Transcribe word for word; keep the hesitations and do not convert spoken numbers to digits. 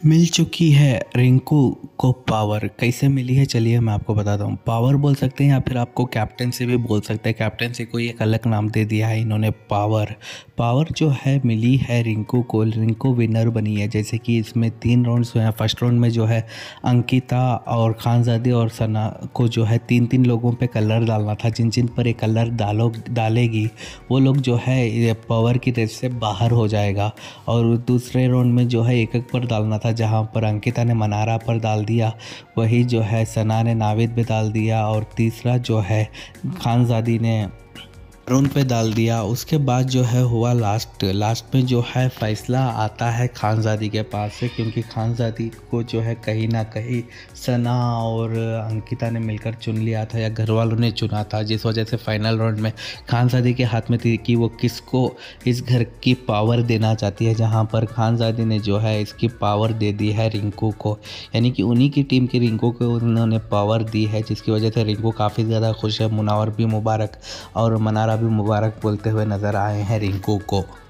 मिल चुकी है रिंकू को पावर। कैसे मिली है चलिए मैं आपको बताता हूँ। पावर बोल सकते हैं या फिर आपको कैप्टन से भी बोल सकते हैं। कैप्टन से कोई एक अलग नाम दे दिया है इन्होंने पावर। पावर जो है मिली है रिंकू को। रिंकू विनर बनी है। जैसे कि इसमें तीन राउंड्स हुए हैं। फर्स्ट राउंड में जो है अंकिता और खानजादी और सना को जो है तीन तीन लोगों पे कलर डालना था। जिन जिन पर ये कलर डालो डालेगी वो लोग जो है ये पावर की रेस से बाहर हो जाएगा। और दूसरे राउंड में जो है एक एक पर डालना था। जहाँ पर अंकिता ने मनारा पर डाल दिया वही जो है सना ने नाविद पे डाल दिया और तीसरा जो है खानजादी ने अरुण पे डाल दिया। उसके बाद जो है हुआ लास्ट लास्ट में जो है फैसला आता है खानजादी के पास से, क्योंकि खानजादी को जो है कहीं ना कहीं सना और अंकिता ने मिलकर चुन लिया था या घर वालों ने चुना था, जिस वजह से फाइनल राउंड में खानजादी के हाथ में थी कि वो किसको इस घर की पावर देना चाहती है। जहाँ पर खानजादी ने जो है इसकी पावर दे दी है रिंकू को, यानी कि उन्हीं की टीम की रिंकू को उन्होंने पावर दी है, जिसकी वजह से रिंकू काफ़ी ज़्यादा खुश है। मुनावर भी मुबारक और मनारा भी मुबारक बोलते हुए नज़र आए हैं रिंकू को।